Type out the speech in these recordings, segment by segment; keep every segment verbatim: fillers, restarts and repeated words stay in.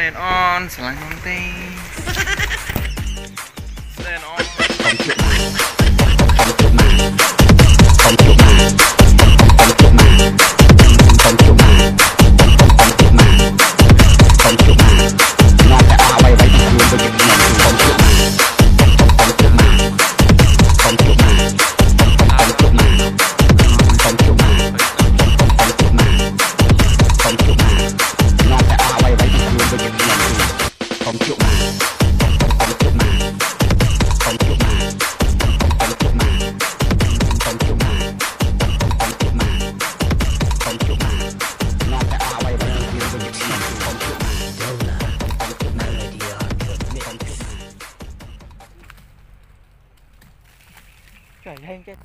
Stand on slang on thing. Stand on. Trời hen cái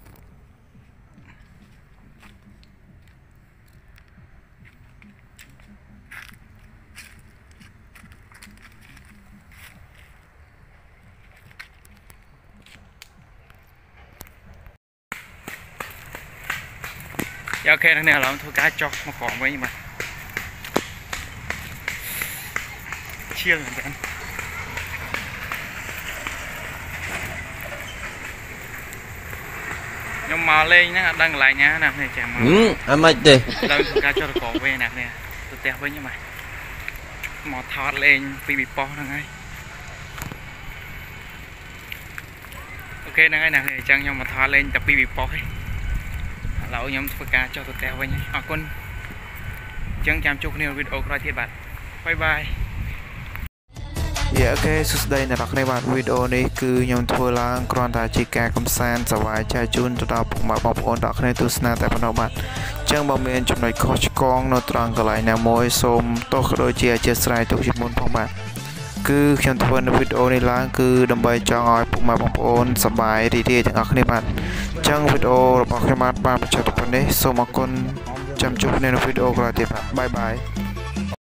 dạ ok này là thôi cá cho mà còn với nhưng mà chia rồi anh nhưng mà lên nó đăng lại nhá nè này chàng mà ừ anh mày đi đâu cá cho cổ về nè nè tôi teo với nhưng mà mò thọt lên bị bị po nè ngay ok nè ngay nè chàng nhưng mà thọt lên tập bị bị po ấy lão nhóm cá cho tôi teo với nhá à quân chẳng chăm chúc nhiều video coi thiệt bạn bye bye. Dạ ok, sau đây là các bạn video này cứ nhóm thua là còn tại chỉ cả công sản sẽ vài chai chun cho đọc mà bọc ổn đọc này tôi sẽ tại phần bạn chẳng bao miền trong này có con nó tròn cái lại nào môi xôm tốt đôi chia chia sẻ tôi chỉ muốn phong bạn cứ nhóm thuaใน video này là cứ đâm bay cho ngồi mà bọc ổnสบายดีๆทั้งcác bạn chẳng video bọc các bạn bạnจะตกไปนี้ส่งมาคนจำจุดใน video ก็ได้บายบาย